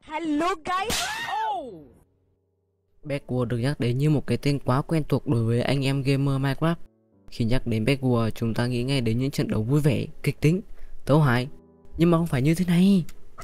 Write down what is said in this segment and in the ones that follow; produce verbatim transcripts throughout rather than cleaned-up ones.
Hello guys. Oh. Bedwars được nhắc đến như một cái tên quá quen thuộc đối với anh em gamer Minecraft. Khi nhắc đến Bedwars, chúng ta nghĩ ngay đến những trận đấu vui vẻ, kịch tính, tấu hài. Nhưng mà không phải như thế này.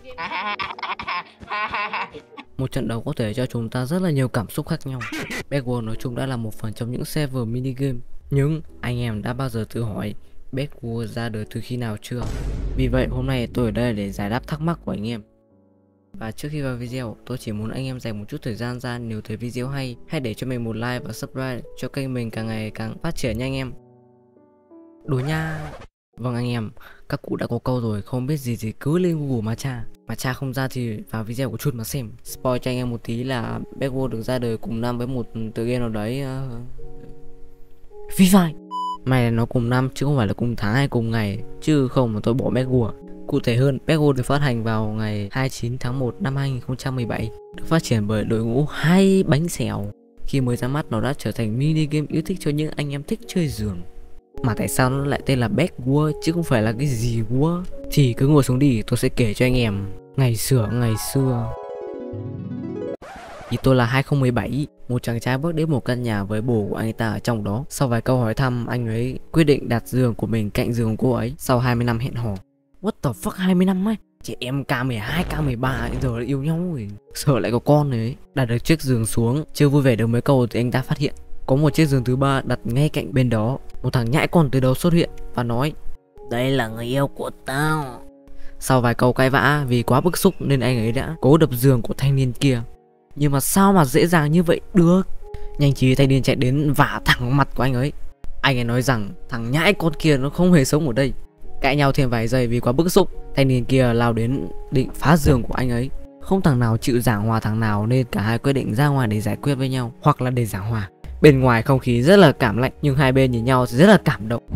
Một trận đấu có thể cho chúng ta rất là nhiều cảm xúc khác nhau. Bedwars nói chung đã là một phần trong những server mini game. Nhưng anh em đã bao giờ tự hỏi Bedwars ra đời từ khi nào chưa? Vì vậy hôm nay tôi ở đây để giải đáp thắc mắc của anh em. Và trước khi vào video, tôi chỉ muốn anh em dành một chút thời gian ra, nếu thấy video hay, hãy để cho mình một like và subscribe cho kênh mình càng ngày càng phát triển nha anh em. Đùa nha. Vâng anh em, các cụ đã có câu rồi, không biết gì thì cứ lên Google mà tra. Mà tra không ra thì vào video của chút mà xem. Spoil cho anh em một tí là Bedwars được ra đời cùng năm với một tựa game nào đấy uh... Free Fire. May là nó cùng năm chứ không phải là cùng tháng hay cùng ngày, chứ không mà tôi bỏ Bedwars. Cụ thể hơn, Bedwars được phát hành vào ngày hai mươi chín tháng một năm hai nghìn không trăm mười bảy, được phát triển bởi đội ngũ hai bánh xèo. Khi mới ra mắt, nó đã trở thành mini game yêu thích cho những anh em thích chơi giường. Mà tại sao nó lại tên là Bedwars chứ không phải là cái gì War? Thì cứ ngồi xuống đi, tôi sẽ kể cho anh em. Ngày xưa ngày xưa thì tôi là hai không một bảy, một chàng trai bước đến một căn nhà với bồ của anh ta ở trong đó. Sau vài câu hỏi thăm, anh ấy quyết định đặt giường của mình cạnh giường của cô ấy sau hai mươi năm hẹn hò. What the fuck, hai mươi năm ấy? Chị em K mười hai, K mười ba giờ lại yêu nhau rồi. Sợ lại có con rồi ấy. Đặt được chiếc giường xuống, chưa vui vẻ được mấy câu thì anh ta phát hiện có một chiếc giường thứ ba đặt ngay cạnh bên đó. Một thằng nhãi con từ đầu xuất hiện và nói: đây là người yêu của tao. Sau vài câu cãi vã vì quá bức xúc nên anh ấy đã cố đập giường của thanh niên kia. Nhưng mà sao mà dễ dàng như vậy được? Nhanh trí thanh niên chạy đến vả thẳng mặt của anh ấy. Anh ấy nói rằng thằng nhãi con kia nó không hề sống ở đây. Cãi nhau thêm vài giây vì quá bức xúc, thanh niên kia lao đến định phá giường của anh ấy. Không thằng nào chịu giảng hòa thằng nào nên cả hai quyết định ra ngoài để giải quyết với nhau, hoặc là để giảng hòa. Bên ngoài không khí rất là cảm lạnh nhưng hai bên nhìn nhau thì rất là cảm động.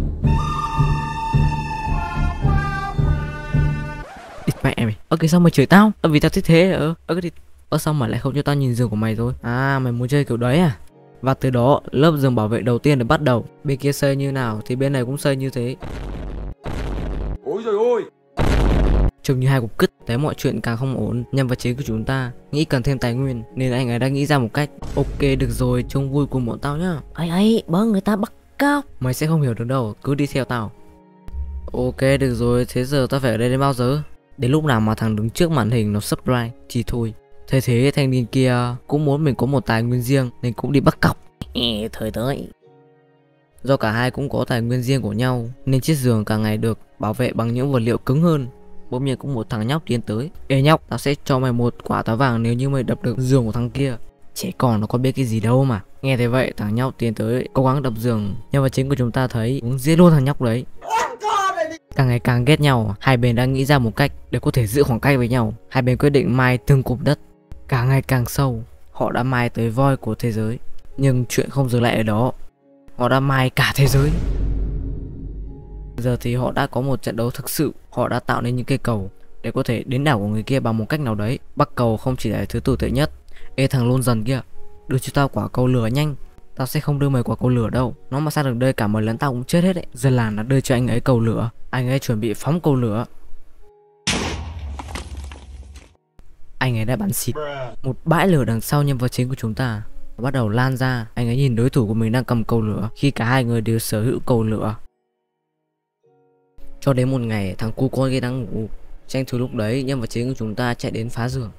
Địt mẹ mày, ơ cái sao mày chửi tao? Ơ vì tao thích thế ơ ơ cái ơ sao mà lại không cho tao nhìn giường của mày rồi? À mày muốn chơi kiểu đấy à? Và từ đó lớp giường bảo vệ đầu tiên được bắt đầu. Bên kia xây như nào thì bên này cũng xây như thế. Ôi trời ơi. Trông như hai cục cứt. Thấy mọi chuyện càng không ổn, nhân vật chính của chúng ta nghĩ cần thêm tài nguyên nên anh ấy đã nghĩ ra một cách. Ok được rồi, trông vui cùng bọn tao nhá. Ấy ấy, bớ người ta bắt cóc. Mày sẽ không hiểu được đâu, cứ đi theo tao. Ok được rồi, thế giờ tao phải ở đây đến bao giờ? Đến lúc nào mà thằng đứng trước màn hình nó subscribe thì thôi. Thế thế thanh niên kia cũng muốn mình có một tài nguyên riêng nên cũng đi bắt cóc. Ê, thời tới. Do cả hai cũng có tài nguyên riêng của nhau nên chiếc giường càng ngày được bảo vệ bằng những vật liệu cứng hơn. Bỗng nhiên cũng một thằng nhóc tiến tới. Ê nhóc, tao sẽ cho mày một quả táo vàng nếu như mày đập được giường của thằng kia. Trẻ con nó có biết cái gì đâu mà. Nghe thấy vậy, thằng nhóc tiến tới cố gắng đập giường. Nhưng mà chính của chúng ta thấy muốn giết luôn thằng nhóc đấy. Càng ngày càng ghét nhau, hai bên đã nghĩ ra một cách để có thể giữ khoảng cách với nhau. Hai bên quyết định mai từng cục đất. Càng ngày càng sâu, họ đã mai tới voi của thế giới. Nhưng chuyện không dừng lại ở đó, họ đã mai cả thế giới. Giờ thì họ đã có một trận đấu thực sự. Họ đã tạo nên những cây cầu để có thể đến đảo của người kia bằng một cách nào đấy. Bắc cầu không chỉ là thứ tồi tệ nhất. Ê thằng lôn dần kia, đưa cho tao quả cầu lửa nhanh. Tao sẽ không đưa mày quả cầu lửa đâu. Nó mà sang được đây cả mày lẫn tao cũng chết hết đấy. Dân làng đã đưa cho anh ấy cầu lửa. Anh ấy chuẩn bị phóng cầu lửa. Anh ấy đã bắn xịt. Một bãi lửa đằng sau nhân vật chính của chúng ta bắt đầu lan ra. Anh ấy nhìn đối thủ của mình đang cầm cầu lửa khi cả hai người đều sở hữu cầu lửa. Cho đến một ngày, thằng cu con kia đang ngủ. Tranh thủ lúc đấy, nhân vật chính của chúng ta chạy đến phá giường.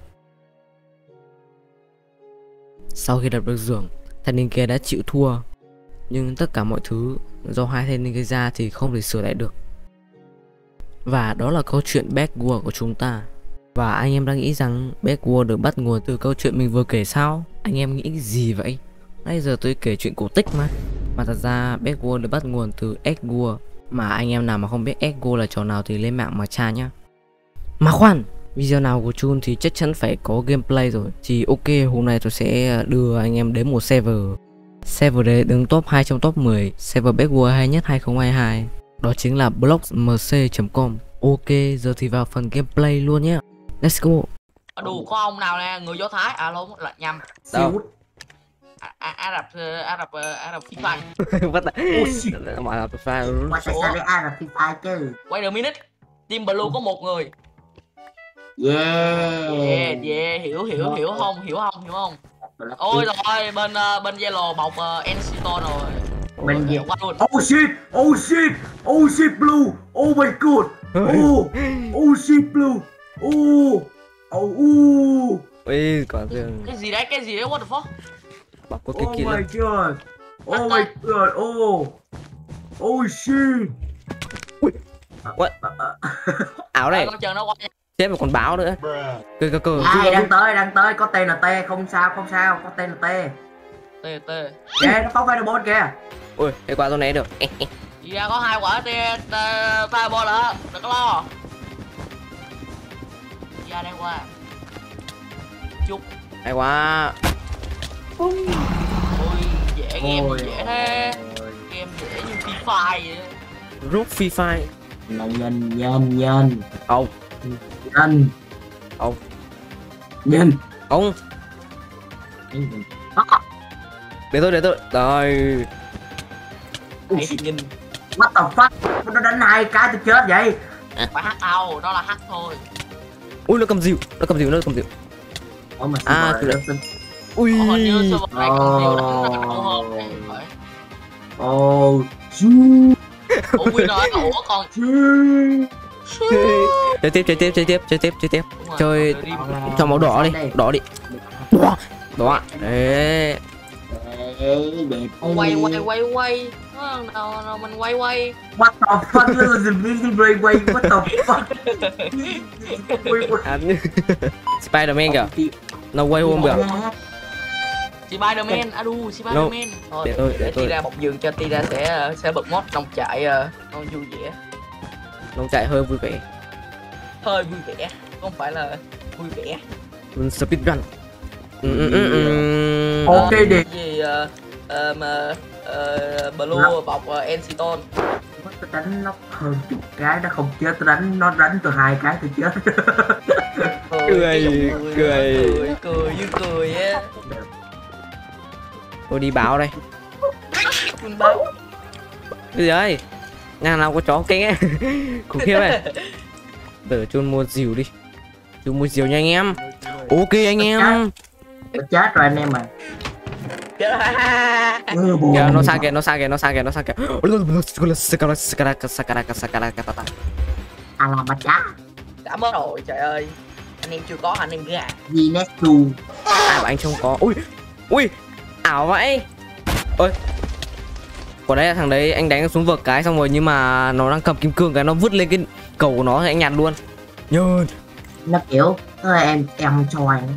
Sau khi đập được giường, thanh niên kia đã chịu thua. Nhưng tất cả mọi thứ do hai thanh niên gây ra thì không thể sửa lại được. Và đó là câu chuyện Bedwars của chúng ta. Và anh em đang nghĩ rằng Bedwars được bắt nguồn từ câu chuyện mình vừa kể sao? Anh em nghĩ gì vậy? Nãy giờ tôi kể chuyện cổ tích mà. Mà thật ra Bedwars được bắt nguồn từ Edward. Mà anh em nào mà không biết Edward là trò nào thì lên mạng mà tra nhá. Mà khoan, video nào của Chun thì chắc chắn phải có gameplay rồi. Thì ok, hôm nay tôi sẽ đưa anh em đến một server. Server đấy đứng top hai trong top mười server Bedwars hay nhất hai không hai hai. Đó chính là blocksmc chấm com. Ok, giờ thì vào phần gameplay luôn nhé. Let's go. Đủ có ông nào nè, người Do Thái à luôn là nhầm. Đâu? Ả Rập Ả Rập Ả Rập Free Fire. Bắt lại. Mà là Free Fire. Qua sẽ sao với Ả Rập Free Fire chứ. Wait a minute. Team Blue có một người. Yeah. Yeah, yeah, hiểu hiểu hiểu không, hiểu không, hiểu không? Ôi rồi, bên uh, bên Yellow bọc uh, Encito rồi. Bên gì? Quá luôn. Oh shit, oh shit, oh shit blue, oh my god, oh, oh shit blue, oh, oh, oh. Ui, quả Cái, rừng. cái gì đấy, cái gì đấy, what the fuck? Bọc có cái Oh kia my luôn. god, oh my god, oh, oh shit. What? Áo này, Con chờ nó qua nha. chết một con báo nữa. Cơ cơ cơ. Ai đang tới, đang tới, có tê en tê, không sao, không sao, có tê en tê. Tê tê. Kìa, nó phóng fireball kìa. Ui, cái quả tôi né được. Gì ra có hai quả tê fireball đó, đừng có lo. Ra đây qua. Chúc. Hay quá. Ôi, dễ game Ôi, dễ thế. Game dễ như Free Fire vậy. Rút Free Fire. Nhân, nhân, nhân, nhân. Không. Nhân. Không. Nhân. Không. Để tôi, để tôi. Rồi. Hãy nhìn. What the fuck? Nó đánh hai cái tôi chết vậy. Phải hack đâu, đó là hack thôi. Ui, nó cầm dìu, nó cầm dìu, nó cầm dìu. Ủa mà À, server tôi nó đã- Ui. Ồ, hình như server này còn nhiều đánh nó đau hơn này phải. Oh, chú. Ủa Win rồi, ủa còn Chú. Chơi tiếp, chơi tiếp, chơi tiếp, chơi tiếp, chơi tiếp. Đúng rồi, Chơi còn đi- cho máu đỏ đi, đỏ đi. Đỏ. Đỏ. Đấy. Đấy, đẹp. quay quay quay quay. Nó nào, nào mình quay quay. What the fuck? This is a really great way. What the fuck? Wait, what? Anh. Spider-Man kìa. No way home kìa. Spiderman, adu Spiderman. Thôi, Để tôi, để để tôi. Tira bọc giường cho Tira sẽ sẽ bật mod nông trại uh, nông vui vẻ, Nó chạy hơi vui vẻ. hơi vui vẻ, không phải là vui vẻ. Speedrun. Ừ, ừ, ừ, ừ. Ok Ờ, đi. gì uh, uh, mà uh, blue bọc uh, Encitone. Tôi đánh nó hơn chục cái nó không chết, tôi đánh nó đánh tôi hai cái tôi chết. Cười, cái giọng cười. cười cười như cười á. Tôi đi báo đây. Mình báo. Cái gì ơi? Nhà nào có chó kinh ấy. Khủng khiếp này. Để chôn mua dìu đi. Chôn mua dìu nha anh em. Ok anh em. Tôi chết rồi anh em à. Chết rồi. Kìa, nó sang kìa, nó sang kìa, nó sang kìa, nó sang kìa. À là bà chá. Đã mất rồi trời ơi. Anh em chưa có anh em gà. Ginesu. Ai mà anh không có. Ui. Ui. Ảo vậy. Ôi. Còn đấy là thằng đấy anh đánh xuống vực cái xong rồi nhưng mà nó đang cầm kim cương cái nó vứt lên cái cầu của nó thì anh nhặt luôn. Nhơn. Nó kiểu ơi em em cho anh.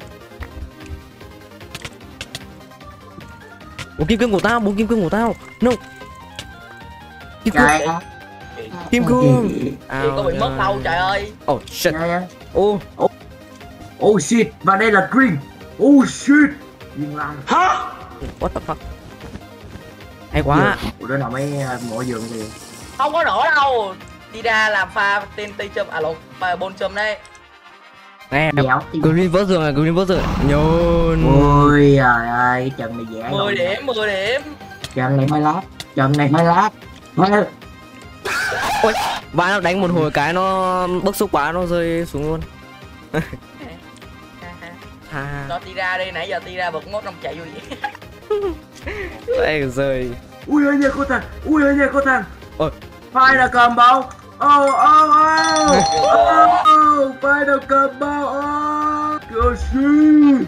Bốn kim cương của tao, bốn kim cương của tao. No. Kim cương. Trời ơi. Kim cương. Thì có bị mất đâu trời ơi. Oh shit. Trời ơi. Oh. Oh shit, và đây là green. Oh shit. Dừng lại. What the fuck. Hay quá. Ủa đứa nào mới mỗi giường thì Không có nổ đâu. Đi ra làm pha tên tây châm à lộn pha bôn châm đây. Nè. déo tim. Green vỡ giường rồi, green vỡ giường. Nhơn. Ôi trời ơi, trận này dễ mười rồi. điểm, mười điểm. Trận này mới lát, trận này mới lát. Mới- Ôi, và nó đánh một hồi cái nó bức xúc quá nó rơi xuống luôn. Ha. Cho Tira đi, nãy giờ Tira bật mốt nông chạy vui vẻ. Đây rơi. Ui ơi nha cô thằng, ui ơi nha cô thằng. Ôi. Final combo. Oh oh oh. Oh, final combo. Oh. Go shoot.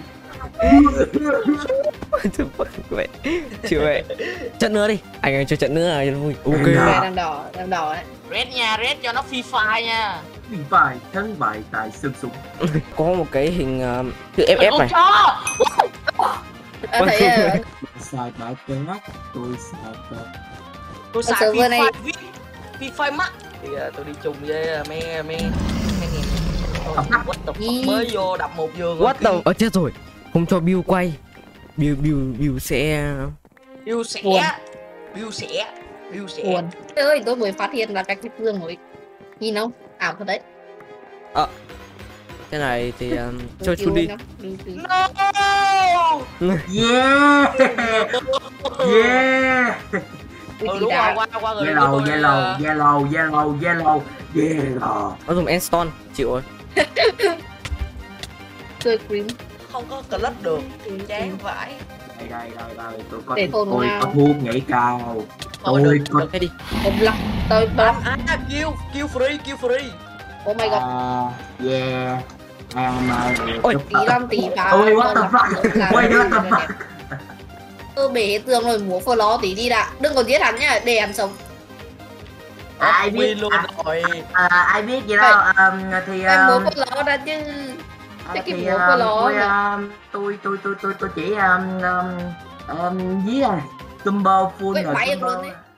Vậy. Chịu vậy. Trận nữa đi. Anh ơi chơi trận nữa à, cho vui. Ok. Dạ. Đang đỏ, đang đỏ đấy. Red nha, red cho nó free fire nha. Bị phải thắng bại tại sân súng. Có một cái hình uh, chữ ép ép Con này. chó. Sai bãi chết, tôi sai bãi. Tôi xài server free này- fire viết, free fire mắt. Thì uh, tôi đi chung với uh, mấy mấy mấy nghìn. Thôi, what the fuck, mới vô đập một giường. What the. Ờ chết rồi. Không cho Bill quay. Bill Bill Bill sẽ Bill sẽ, Buồn. Bill sẽ, Bill sẽ. Buồn. Trời ơi, tôi mới phát hiện là cái kim cương mới. Nhìn không? Ảo thật đấy. thế này thì um, Tôi chơi kêu chút đi. nó. Ừ, ừ. No. Yeah. Yeah. Ui, Ừ chị đúng đã- rồi, qua qua người Yellow, tôi, yellow, uh, yellow, yellow, yellow, yellow. Nó dùng Enstone chịu rồi. chơi cream. Không có clutch được. Chán vãi. Đây đây đây đây, tôi có Để thôn tôi nào. có thuốc nhảy cao. Thôi Tôi được, có được cái đi. Một lắc tôi À, bấm. à, kill, kill free, kill free. Oh my god. uh, yeah. Em Ôi, Tí lăm tí phá. Ôi what the fuck. Wait what the fuck. Tôi bể tường rồi múa phơ ló tí đi đã. Đừng có giết hắn nhá, để hắn sống. À, ai biết Win luôn à, rồi. à, ai biết gì đâu um, thì Em múa um, phơ ló ra chứ. à, Thế cái thì múa um, phơ ló tôi, mà. um, tôi tôi tôi tôi tôi chỉ um, um, um, dí này combo full Ôi, rồi bay được combo luôn ấy.